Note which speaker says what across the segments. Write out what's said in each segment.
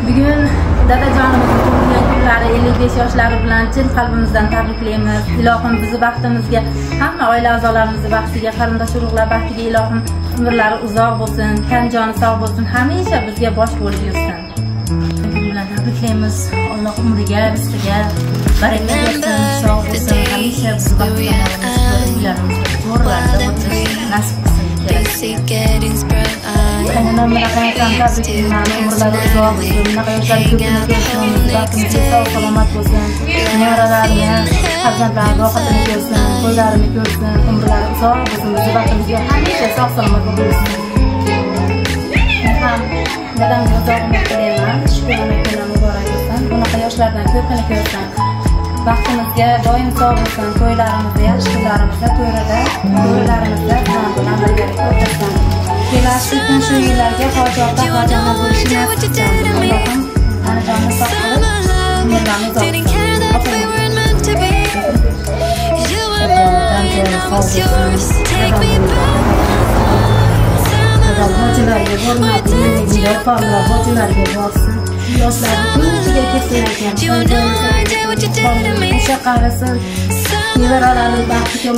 Speaker 1: Bugun dadajonimizning tug'ilgan kunlari 55 yoshlari bilan chin qalbimizdan tabriklaymiz. Ilohim bizni baxtimizga, hamma oila a'zolarimizni baxtiga, qarindosh urug'lar baxtiga ilohim umrlari uzoq bo'lsin, tan joni sog' bo'lsin, hamisha bizga bosh bo'lib yursin. Bilan tabriklaymiz. Alloh umriga, rizqiga baraka bersin, sog' bo'lsin, hamisha bizni baxtlarimiz, to'g'rilarda o'tish nasib qilsin. Kaynanam bilan tabriklayman, umrlari uzoq bo'lsin, yoshlar ko'paysin, sog' salomat bo'lsin, nevaralarini, farzandlarini rohatini ko'rsin, to'ylarini ko'rsin, umrlari uzoq bo'lsin, bizni baxtimizga hamisha sog' salomat bo'lsin. Ham dadamga uzoq umr tilayman, shukrona kuni muborak bo'lsin, bunaqa yoshlardan ko'pini ko'rsin. Baxtimizga doim sog' bo'lsin, to'ylarimizda, yaxshi kunlarimizda, to'ylarimizda bilan birgalikda o'tsin. Kelasi kun shu yillarga hojatda hojatlar bo'lishini nasib qilsin. Allohim tanajonni sog' qilib, umrlarni uzoq qilsin. Hojilarga bormadi, yo'qollar hojilarga borsin. Yoshlarni ko'chiga ketsin ekan. O'sha qarasin, nevaralarini baxtiga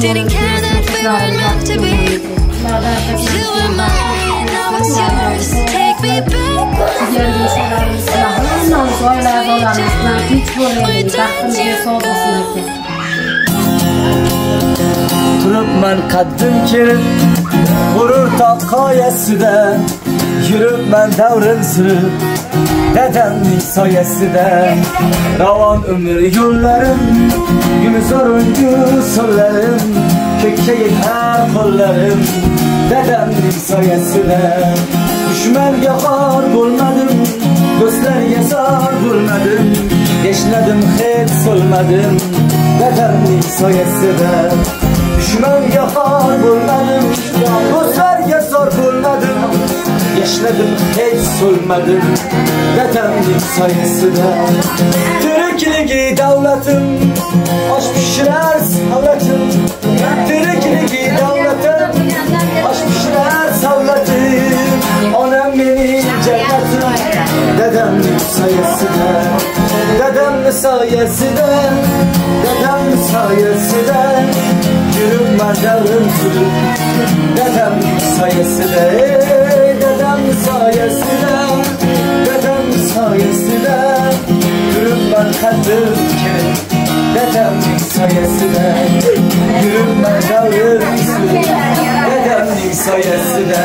Speaker 2: turibman qaddim kerib, g'urur taqoyasida, yuribman davrim surib, dadamning soyasida. Ravon umr yo'llarim, gulzorungu so'llarim, ko'kka yetar qo'llarim, dadamning soyasida. Dushmanga xor bo'lmadim, do'stlarga zor bo'lmadim, yashnadim hech so'lmadim, dadamning soyasida. Dushmanga xor bo'lmadim, do'stlarga zor bo'lmadim, yashnadim hech so'lmadim, dadamning soyasida. Tirikligi davlatim, osh pishirar savlatim, tirikligi davlatim, osh pishirar savlatim, onam mening jannatim, dadamning soyasida, dadamning soyasida, dadamning soyasida, yuribman davrim surib, dadamning soyasida, dadamning soyasida, dadamning soyasida, yuribman qaddim kerib, dadamning soyasida, yuribman davrim surib, dadamning soyasida.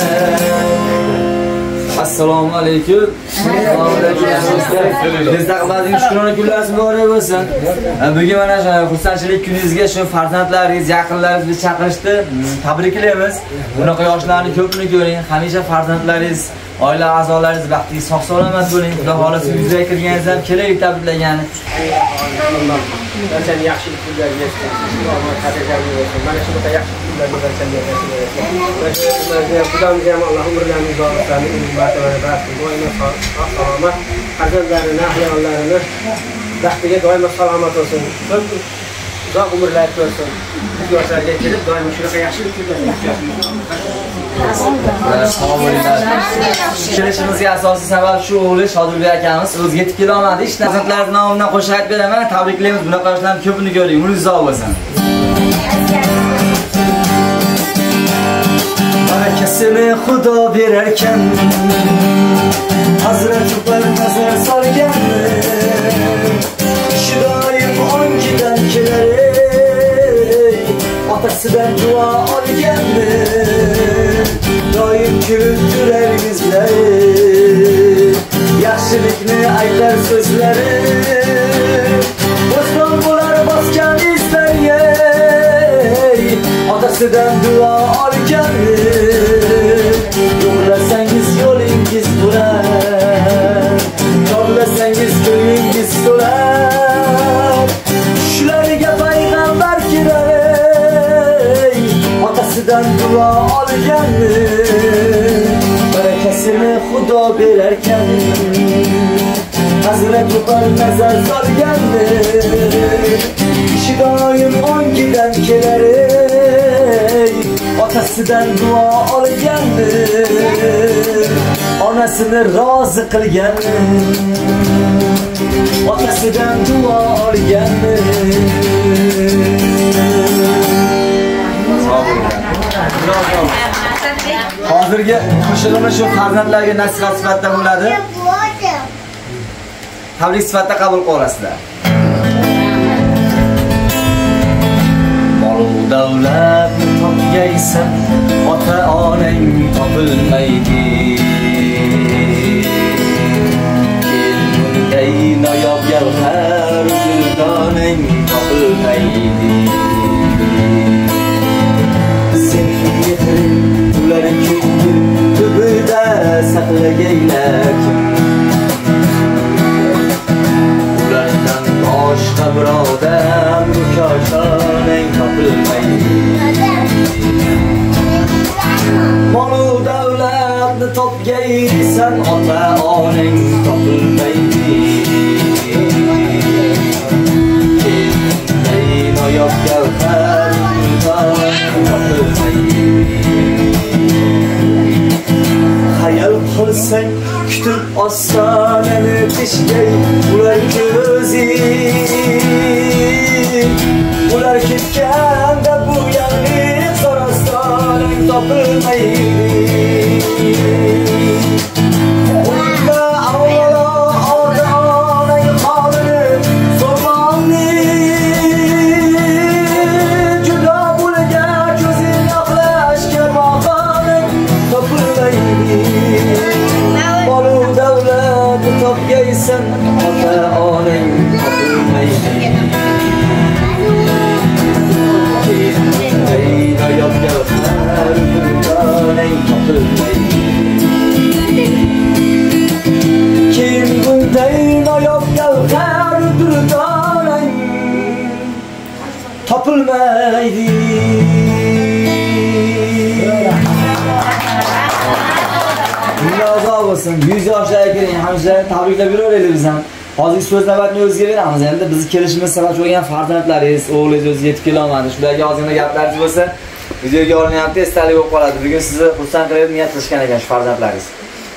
Speaker 2: Assalomu alaykum. Bizning shukrona kunlaringiz muborak bo'lsin. Bugun mana shu xursandchilik kuningizga shu farzandlaringiz, yaqinlaringizni chaqirishdi. Tabriklaymiz. Bunaqa yoshlarni ko'pini ko'ring. Hamisha farzandlaringiz, oila a'zolaringiz baxtli, sog' salomat bo'ling. Xudo xolasa yuzaga kirganingiz ham kerak tabriklagan.
Speaker 3: Barchani yaxshi kunlarga yetsin. Alloh qadrlarini bersin. Mana shu yaxshi kunlarga barchani yetsin. Xudomiz ham Alloh umrlarini uzoq qilsin, umrlarini baxt, doimo salomat, farzandlarini, ayollarini baxtiga doimo salomat bo'lsin. Uzoq umrlar ko'rsin. Yoshlarga kelib doimo shunaqa yaxshi kunlarga yetsin.
Speaker 2: Kelishimizga asosiy sabab shu o'g'li Shodulbek akamiz o'ziga yetib kela olmadi. Farzandlar nomidan qo'shiq aytib beraman. Tabriklaymiz. Bunaqa yoshlarni ko'pini ko'ring. Umringiz uzoq bo'lsin. Barakasini Xudo berarkan, Hazrati bir nazar solgan, kishi doim ongidan kelar, otasidan duo olgan, doim kulib turar yuzlari, yaxshilikni aytar so'zlari, bo'ston bo'lar bosgan izlarga, otasidan duo olgan, yo'llasangiz yo'lingiz bo'lar, yo'llasangiz ko'nglingiz to'lar, tushlariga payg'ambar kelar, otasidan duo olgan, barakasini Xudo berarkan, Hazrati bir nazar solgan, kishi doim ongidan kelar, otasi otasidan duo olgandi, onasini rozi qilgandi. Otasidan duo olgandi. Hozirgi qo'shig'ini shu farzandlarga nasihat sifatida bo'ladi. Tabrik sifatida qabul qilib olasizlar. Mol davlat topgaysan, ota onang topilmaydi. Bunday noyob gavhar guldoning topilmaydi. Sening mehring ular ko'ngil tubida saqlagaylar. Ulardan boshqa birodar bu koshonang topilmaydi. Mol davlatni topgaysan, ota onang topilmaydi. Ey noyob gavhar hayal qilsang kutib ostonani teshgay ular ko'zi. Ular ketganda bu yangilik zorastoning topilmaydi. Unda avvalo ota onang qolini so'rmoqni. Juda bo'lgan ko'zing yoqlashga maqoling topilmaydi. Mol davlat topgaysan, ota onang topilmaydi. Ey noyob gavhar guldoning topilmaydi. Kim bunday noyob gavhar guldoning topilmaydi. Alloh olsun. 100 yoshlarga kiring, hamshiralarni tabriklab yuraveraylik biz ham. Hozirgi so'z navbatini o'ziga beramiz. Endi bizni kelishimiz sabab bo'lgan farzandlaringiz, o'g'lingiz o'zi yetib kela olmadi. Shularga ozgina gaplaringiz bo'lsa, videoga olinyapti, esdalik bo'lib qoladi. Bugun sizni xursand qilib niyat qilishgan ekan shu farzandlaringiz.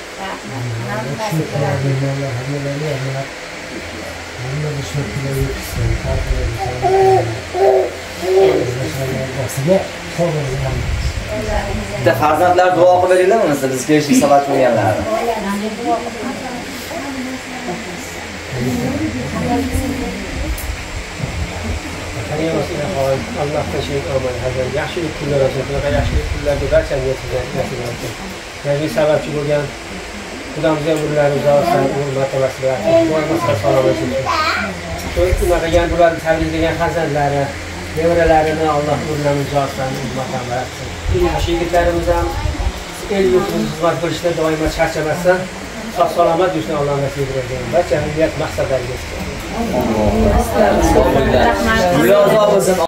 Speaker 2: Bitta farzandlar duo qilib beringlarmi siz biz kelishimiz sabab bo'lganlar.
Speaker 3: Allah teşekkür ederim. Yaxshilik kunlar olsun. Yaxshilik kunlarda barchani nasib etsin. Yangi sababchi bo'lgan Xudomizga umrlaringizni uzaytirsin, umr martabasiga salomat bo'lsin. Shu unaqa bularni tabriklagan farzandlari, nevaralarini Alloh umrlarini uzaytirsin, martabat etsin. Yosh yigitlarimiz ham el yurtimiz xizmat qilishda doimo charchamasdan sog' salomat yurishni Alloh nasib etsin. Barchaning niyat maqsadlariga yetsin.
Speaker 2: Alloh. Alloh bo'lsin.